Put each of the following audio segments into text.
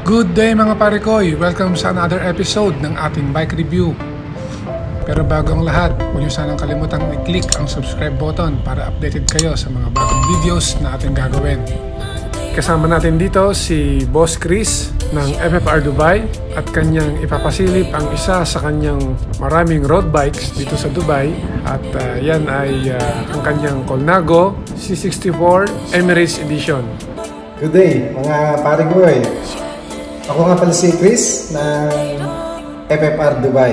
Good day mga pare koy! Welcome sa another episode ng ating bike review. Pero bago ang lahat, huwag niyo sanang kalimutang i-click ang subscribe button para updated kayo sa mga bagong videos na ating gagawin. Kasama natin dito si Boss Chris ng FFR Dubai at kanyang ipapasilip ang isa sa kanyang maraming road bikes dito sa Dubai at yan ay ang kanyang Colnago C64 Emirates Edition. Good day mga pare koy! Ako nga pala si Chris ng FFR Dubai.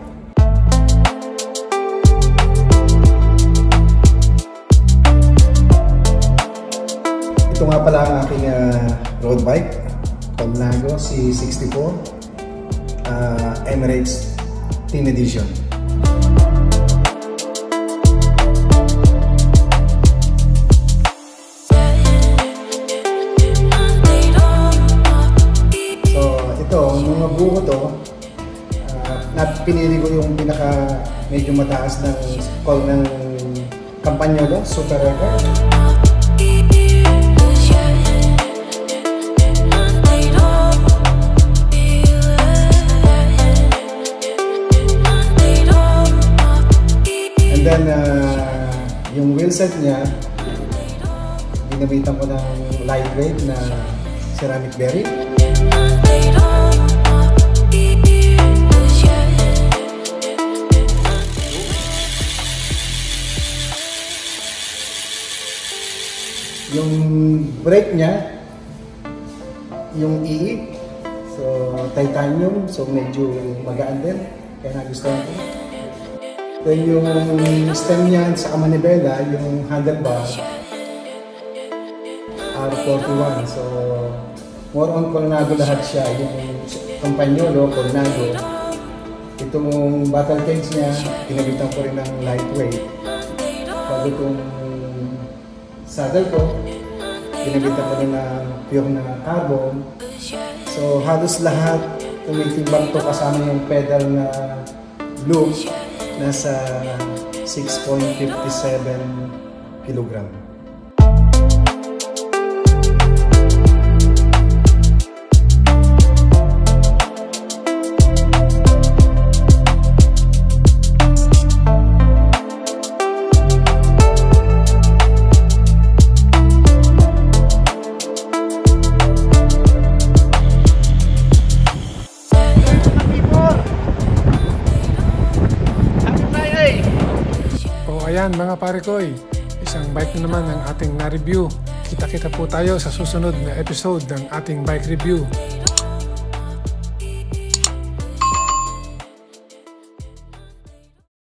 Ito nga pala ang aking road bike, Colnago C64 Emirates Team Edition. Mga buko to, pinili ko yung pinaka medyo mataas ng call ng kampanya ko, Super Record. And then yung wheelset niya, ginamitan ko ng lightweight na ceramic bearing. Yung brake niya, yung EE, so titanium, so medyo magaan din, kaya nagustuhan ko. Then yung stem niya sa manibela, yung handlebar, R41, so more on Colnago lahat siya, yung Campagnolo, Colnago. Itong battle cage niya, ginagitan ko rin ng lightweight. Bago itong saddle ko, ginagitan ko rin ng pure na carbon. So halos lahat tumitimbang to kasama yung pedal na loop, nasa 6.57 kilogram. Ayan mga pare koy, isang bike na naman ang ating na-review. Kita-kita po tayo sa susunod na episode ng ating bike review.